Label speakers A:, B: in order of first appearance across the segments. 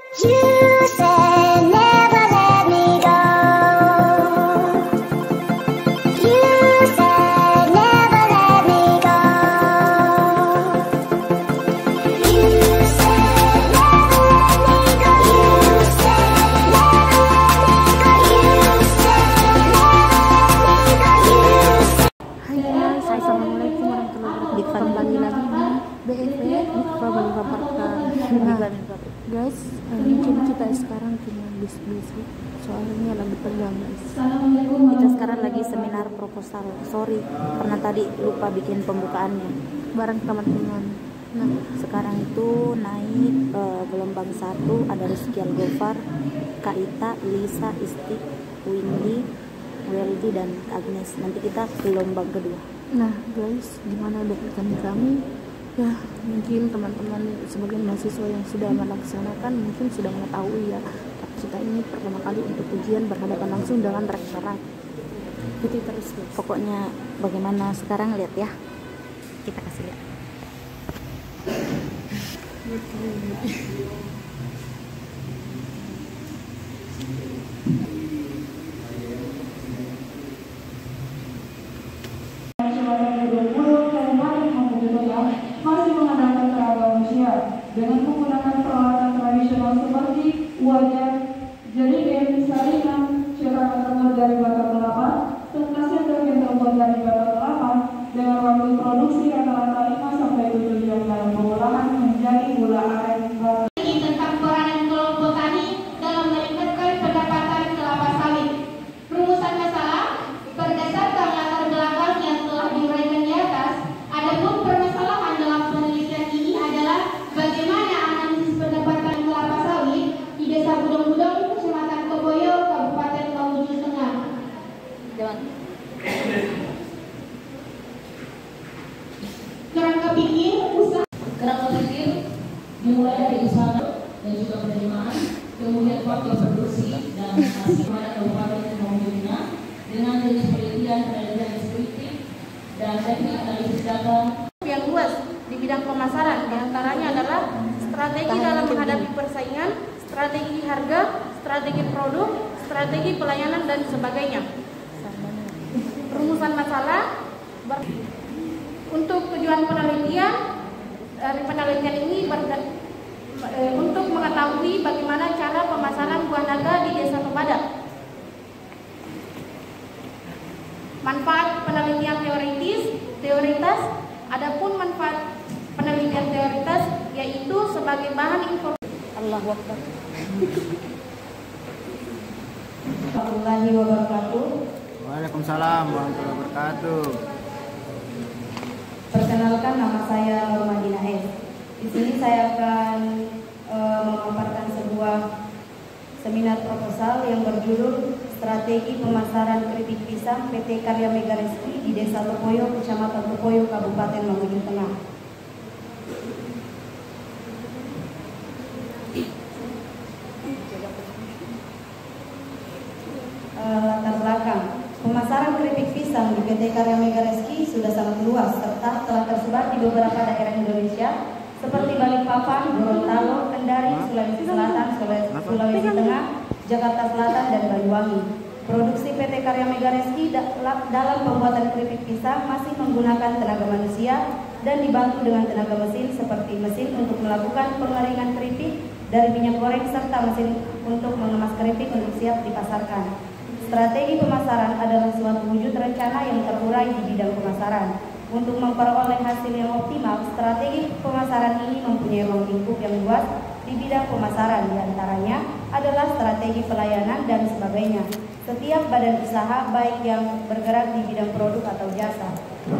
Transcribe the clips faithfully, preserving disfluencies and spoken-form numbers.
A: Guys, mungkin kita sekarang cuma bis-bis, soalnya lagi tegang guys.
B: Kita sekarang lagi seminar proposal. Sorry, karena tadi lupa bikin pembukaannya
A: Bareng teman-teman.
B: Nah, sekarang itu naik uh, gelombang satu ada Rizky Algofar, Kaita, Lisa, Isti, Windy, Weldy dan Agnes. Nanti kita gelombang kedua.
A: Nah guys, gimana depan kami? Ya mungkin teman-teman sebagian mahasiswa yang sudah melaksanakan mungkin sudah mengetahui ya, tapi kita ini pertama kali untuk ujian berhadapan langsung dengan rektorat. Jadi terus guys.
B: Pokoknya bagaimana sekarang lihat ya, kita kasih lihat.
C: Masih mengandalkan tenaga manusia dengan menggunakan peralatan tradisional seperti wajan, jerigen, saringan, cetakan terbuat dari batok kelapa, kertas yang terbuat dari batok kelapa dengan waktu produksi rata-rata lima sampai tujuh jam dalam pengolahan menjadi gula aren baru.
D: Tentang peranan kelompok tani dalam meningkatkan pendapatan kelapa sawit. Rumusan masalah berdasarkan latar belakang yang telah diuraikan di atas. Adapun permasalahan dalam penelitian ini adalah bagaimana analisis pendapatan kelapa sawit di Desa Budong-Budong, Kecamatan Keboyo, Kabupaten Mamuju Tengah. Kerangka pikir usaha.
E: Kerangka pikir dimulai dari usaha dan juga penerimaan, kemudian faktor produksi dan hasil pada Kabupaten Mamuju Tengah dengan jenis penelitian penelitian deskriptif dan teknik analisis data
D: Yang luas di bidang pemasaran, diantaranya adalah strategi dalam menghadapi persaingan, strategi harga, strategi produk, strategi pelayanan dan sebagainya. Rumusan masalah untuk tujuan penelitian dari penelitian ini berda, e, untuk mengetahui bagaimana cara pemasaran buah naga di Desa Pembadak. Manfaat penelitian teoritis, teoritas. Adapun manfaat penelitian teoritas yaitu sebagai bahan informasi.
B: Allahu Akbar.
C: Warahmatullahi wabarakatuh.
F: Waalaikumsalam warahmatullahi wabarakatuh.
C: Perkenalkan, nama saya Nur Madinah S. Di sini saya akan e, memaparkan sebuah seminar proposal yang berjudul Strategi Pemasaran Keripik Pisang P T Karya Mega Reski di Desa Topoyo, Kecamatan Topoyo, Kabupaten Mamuju Tengah. E, latar belakang pemasaran keripik pisang di P T Karya Mega Reski sudah sangat luas serta telah tersebar di beberapa daerah Indonesia seperti Balikpapan, Gorontalo, Kendari, Sulawesi Selatan, Sulawesi Tengah, Jakarta Selatan, dan Banyuwangi. Produksi P T Karya Mega Reski dalam pembuatan keripik pisang masih menggunakan tenaga manusia dan dibantu dengan tenaga mesin seperti mesin untuk melakukan pengeringan keripik dari minyak goreng serta mesin untuk mengemas keripik untuk siap dipasarkan. Strategi pemasaran adalah suatu wujud rencana yang terurai di bidang pemasaran. Untuk memperoleh hasil yang optimal, strategi pemasaran ini mempunyai ruang lingkup yang luas di bidang pemasaran, diantaranya adalah strategi pelayanan dan sebagainya. Setiap badan usaha baik yang bergerak di bidang produk atau jasa.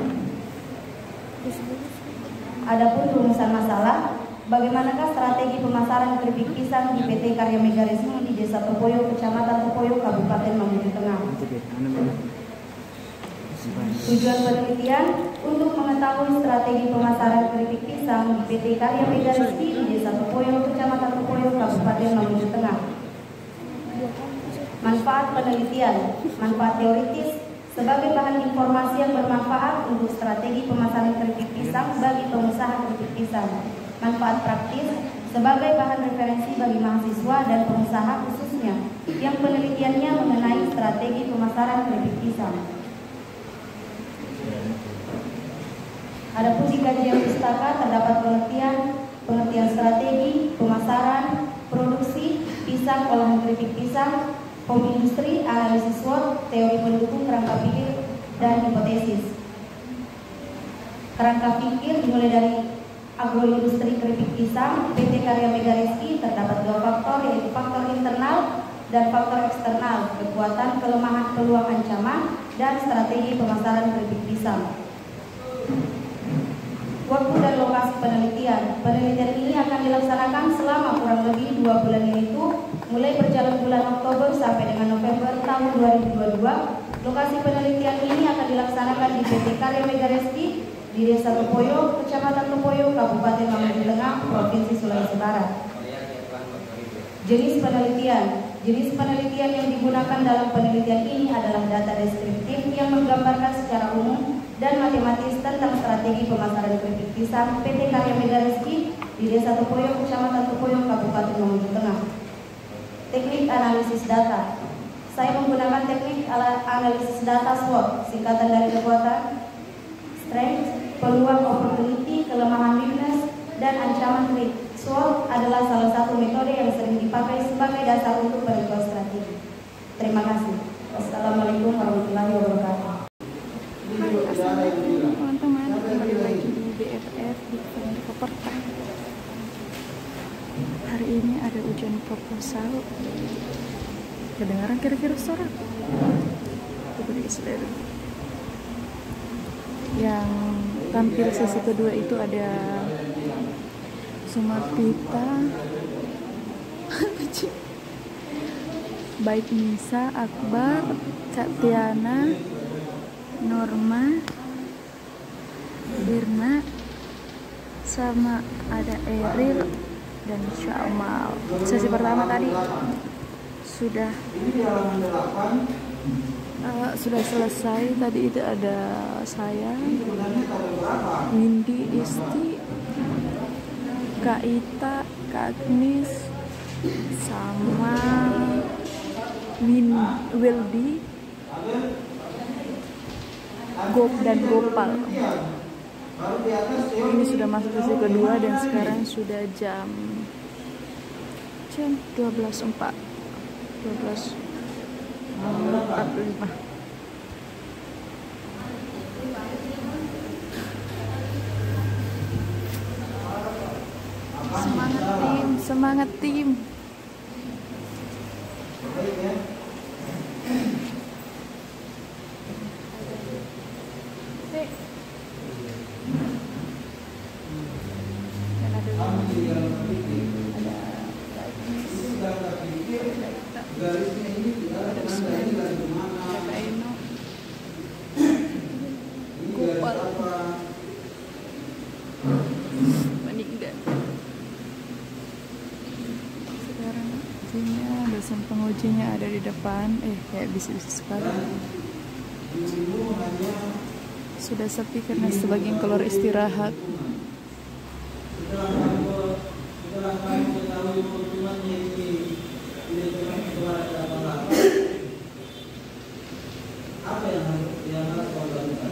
C: Adapun rumusan masalah, bagaimanakah strategi pemasaran keripik pisang di P T Karya Mega Reski di Desa Topoyo, Kecamatan Topoyo, Kabupaten Mamuju Tengah. Tujuan penelitian untuk mengetahui strategi pemasaran keripik pisang di P T Karya Mega Reski di Desa Topoyo, Kecamatan Topoyo, Kabupaten Mamuju Tengah. Manfaat penelitian, manfaat teoritis sebagai bahan informasi yang bermanfaat untuk strategi pemasaran keripik pisang bagi pengusaha keripik pisang. Manfaat praktis sebagai bahan referensi bagi mahasiswa dan pengusaha khususnya yang penelitiannya mengenai strategi pemasaran keripik pisang. Adapun di kajian pustaka terdapat pengertian pengertian strategi pemasaran produksi pisang, olahan keripik pisang, home industri, analisis SWOT, teori pendukung, kerangka pikir, dan hipotesis. Kerangka pikir dimulai dari agroindustri keripik pisang P T Karya Mega Reski terdapat dua faktor, yaitu faktor internal dan faktor eksternal, kekuatan, kelemahan, peluang, ancaman, dan strategi pemasaran keripik pisang. Waktu dan lokasi penelitian. Penelitian ini akan dilaksanakan selama kurang lebih dua bulan ini itu, mulai berjalan bulan Oktober sampai dengan November tahun dua ribu dua puluh dua. Lokasi penelitian ini akan dilaksanakan di P T Karya Mega Reski di Desa Topoyo, Kecamatan Topoyo, Kabupaten Mamuju Tengah, Provinsi Sulawesi Barat. Jenis penelitian. Jenis penelitian yang digunakan dalam penelitian ini adalah data deskriptif yang menggambarkan secara umum dan matematis tentang strategi pemasaran keripik pisang P T Karya Mega Reski di Desa Topoyo, Kecamatan Topoyo, Kabupaten Mamuju Tengah. Teknik analisis data. Saya menggunakan teknik analisis data SWOT, singkatan dari kekuatan, strength, peluang, opportunity, kelemahan, weakness, dan ancaman threat. SWOT adalah salah satu metode yang sering dipakai sebagai dasar untuk penentuan strategi. Terima kasih. Wassalamualaikum warahmatullahi wabarakatuh.
A: Hai, assalamualaikum teman-teman, kembali lagi di B F F di Koperta. Hari ini ada ujian proposal. Kedengaran kira-kira suara? Yang tampil sesi kedua itu ada Sumartita, Baik Nisa, Akbar, Kak Tiana, Norma, Irna, sama ada Eril dan Syamal. Sesi pertama tadi sudah uh, sudah selesai. Tadi itu ada saya, Windy, Isti, Kak Ita, Kak Agnes, sama Win Wildy, Gop dan Gopal. Ini sudah masuk sesi kedua dan sekarang sudah jam jam dua belas empat puluh lima. Semangat tim, semangat tim. Dan ada meninggal. Sekarang ujinya, dosen pengujinya ada di depan. Eh, kayak bisnis sekali. Sudah sepi karena sebagian keluar istirahat.
G: Apa yang harus yang harus kau lakukan?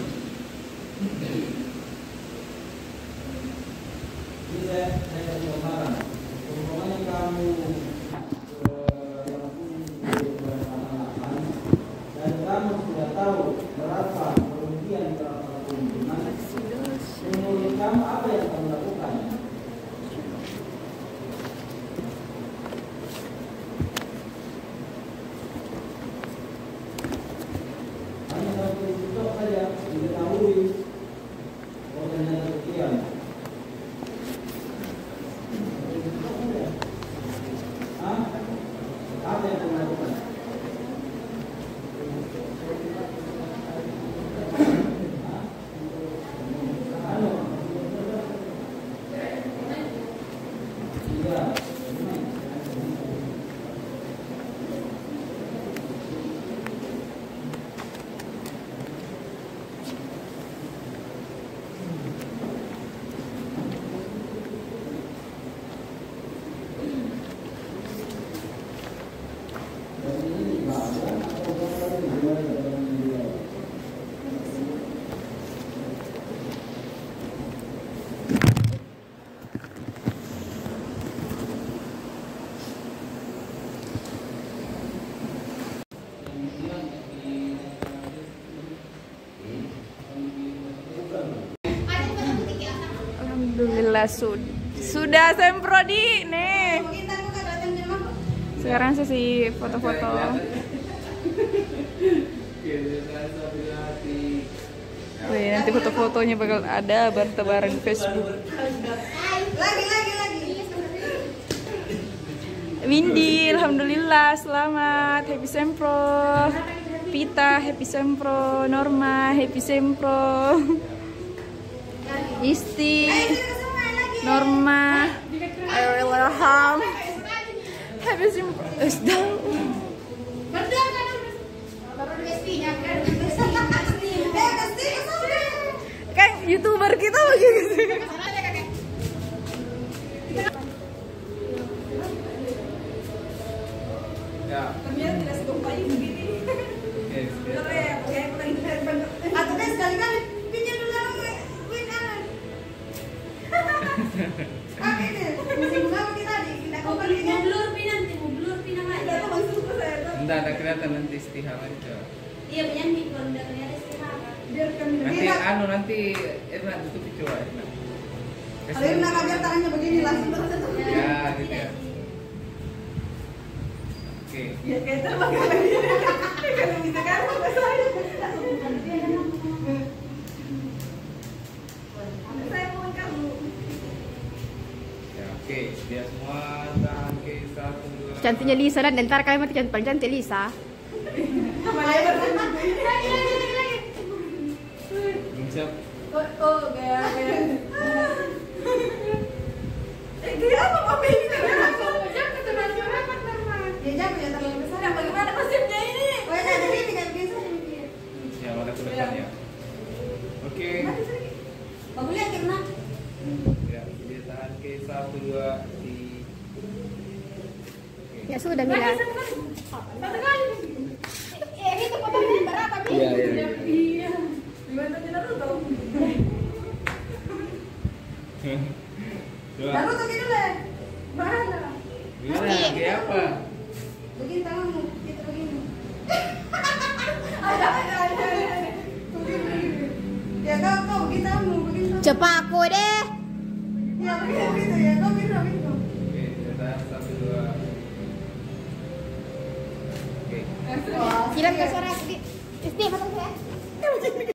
G: Ini saya saya kasih saran. Pokoknya kamu dan kamu sudah tahu berapa kerugian, berapa keuntungan. Menurut kamu apa yang kamu lakukan?
A: Alhamdulillah sudah sudah semprodi nih. Sekarang sesi foto-foto. Wih, nanti foto-fotonya bakal ada bertebaran di Facebook.
C: Lagi lagi lagi.
A: Windy, alhamdulillah selamat, happy sempro. Pita, happy sempro. Norma, happy sempro. Isti, Norma, Airwilham, happy sempro. Esdal. Kan YouTuber kita begitu.
F: Ya.
C: Ternyata tidak sekompai begini. Atau deh sekali-kali pinjam dulu sama Win Alan. Oke deh, musim apa kita di kita kompak ini. Mau blur pinang, mau blur pinang aja. Itu maksudku saya.
F: Enggak ada kelihatan nanti istihara itu.
C: Iya, penyanyi kalau udah kelihatan istirahat. Biarkan
F: Nanti anu nanti Irna tutup coba Irna.
C: Kalau Irna kaget tangannya begini langsung.
F: Ya, gitu ya. Oke.
C: Ya kayak terbang lagi. Kalau gitu kan enggak saya. Saya mau kamu.
F: Ya, oke. Dia semua tahan ke satu dua.
A: Cantiknya Lisa dan ntar kalian mati cantik paling cantik Lisa.
C: Sama lebar lagi lagi lagi.
F: Siap.
C: Oh, oh, gaya gaya. Eh, gaya apa Papi ini? Jangan ketemu rapat normal. Ya jangan ya terlalu besar. Yang bagaimana konsepnya ini? Oh, ya ada ini kan biasa mikir.
F: Ya, maka ke depan ya. Oke.
C: Bagus lihat Irna.
F: Ya, dia tahan ke satu dua di.
A: Ya sudah Mila.
C: Satu kali. Eh, itu potongnya berat tapi.
F: Iya, iya.
C: Iya. Gimana kita Naruto?
F: Coba.
C: Naruto gitu deh. Mana?
F: Gimana? Kayak apa?
C: Begini tanganmu, gitu begini. Ada, ada, ada, ada. Begini, begini. Ya kau, kau begini tanganmu, begini tanganmu.
A: Cepat aku deh.
C: Ya begitu, begitu ya. Kau begitu, begitu.
F: Oke, dia tahan satu dua. Oke.
C: Wah,
A: Kirim ke suara Isti, Isti, foto saya.